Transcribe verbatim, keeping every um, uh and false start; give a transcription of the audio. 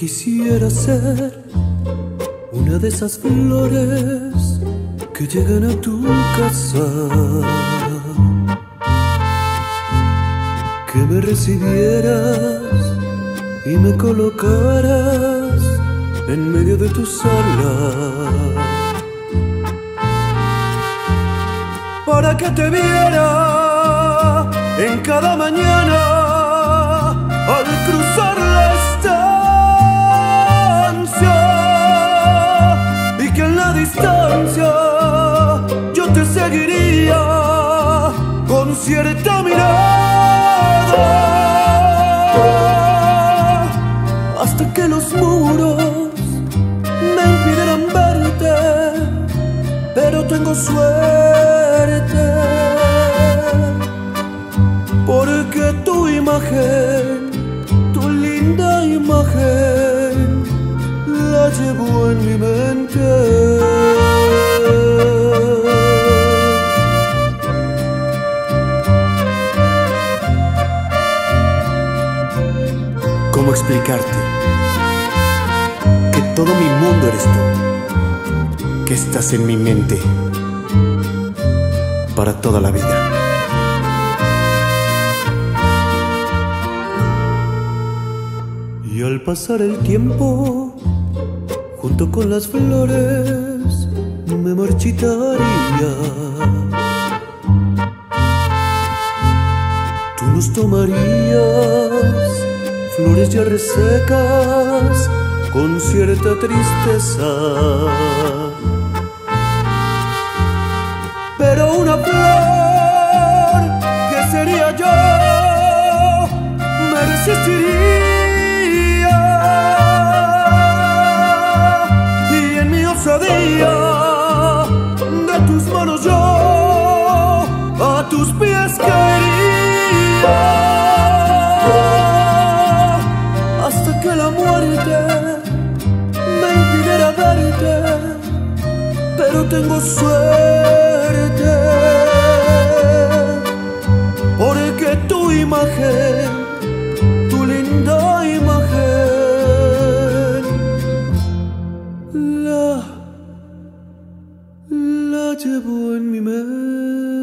quisiera ser una de esas flores que llegan a tu casa, que me recibieras y me colocaras en medio de tu sala, para que te viera en cada mañana al cruzar la estancia, y que en la distancia yo te seguiría con cierta mirada, hasta que los muros me impidieran verte. Pero tengo suerte, porque tu imagen, tu linda imagen, la llevo en mi mente. ¿Cómo explicarte que todo mi mundo eres tú? Que estás en mi mente para toda la vida. Y al pasar el tiempo, junto con las flores, me marchitaría. Tú nos tomarías, flores ya resecas, con cierta tristeza. Pero una flor que sería yo me resistiría, y en mi osadía de tus manos yo a tus pies caería, hasta que la muerte me impidiera verte. Pero tengo suerte, porque tu imagen, tu linda imagen, la, la llevo en mi mente.